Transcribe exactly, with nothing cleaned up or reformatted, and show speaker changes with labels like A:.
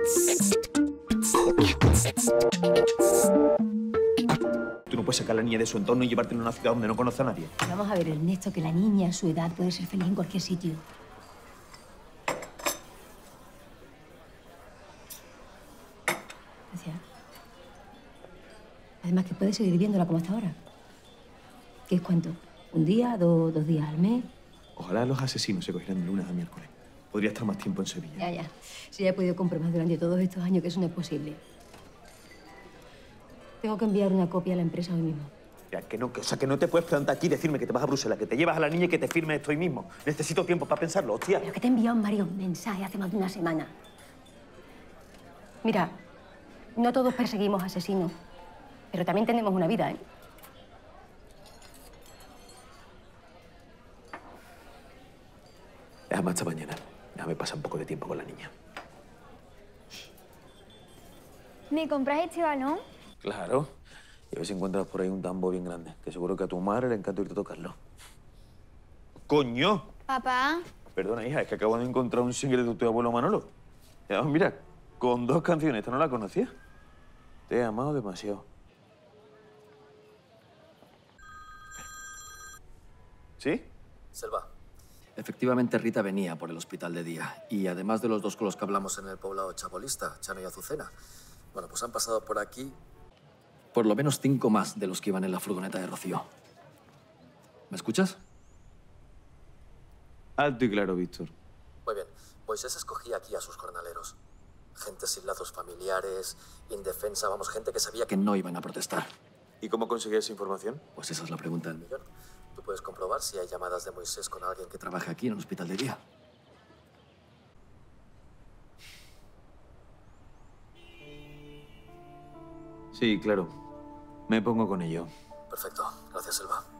A: Tú no puedes sacar a la niña de su entorno y llevártela a una ciudad donde no conoce a nadie.
B: Vamos a ver, Ernesto, que la niña a su edad puede ser feliz en cualquier sitio. Gracias. Además, que puede seguir viéndola como hasta ahora. ¿Qué es cuánto? ¿Un día? Do, ¿Dos días al mes?
A: Ojalá los asesinos se cogieran de lunes a miércoles. Podría estar más tiempo en Sevilla.
B: Ya, ya. Si ya he podido comprobar durante todos estos años que eso no es posible. Tengo que enviar una copia a la empresa hoy mismo.
A: Ya, que no, que, o sea, que no te puedes plantar aquí y decirme que te vas a Bruselas, que te llevas a la niña y que te firme esto hoy mismo. Necesito tiempo para pensarlo, hostia.
B: Pero que te he enviado varios mensajes hace más de una semana. Mira, no todos perseguimos asesinos, pero también tenemos una vida, ¿eh?
A: Déjame hasta mañana. Déjame pasar un poco de tiempo con la niña.
C: ¿Me compras este balón?
A: Claro. Y a ver si encuentras por ahí un tambo bien grande, que seguro que a tu madre le encanta irte a tocarlo. ¡Coño!
C: Papá.
A: Perdona, hija, es que acabo de encontrar un single de tu abuelo Manolo. Y además, mira, con dos canciones. ¿Esta no la conocía? Te he amado demasiado. ¿Sí?
D: Selva. Efectivamente, Rita venía por el hospital de día. Y además de los dos con los que hablamos en el poblado chabolista, Chano y Azucena, bueno, pues han pasado por aquí por lo menos cinco más de los que iban en la furgoneta de Rocío. ¿Me escuchas?
A: Alto y claro, Víctor.
D: Muy bien. Moisés escogía aquí a sus jornaleros. Gente sin lazos familiares, indefensa, vamos, gente que sabía que no iban a protestar.
A: ¿Y cómo conseguí esa información?
D: Pues esa es la pregunta del millón. Tú puedes comprobar si hay llamadas de Moisés con alguien que trabaja aquí en el hospital de día.
A: Sí, claro. Me pongo con ello.
D: Perfecto. Gracias, Selva.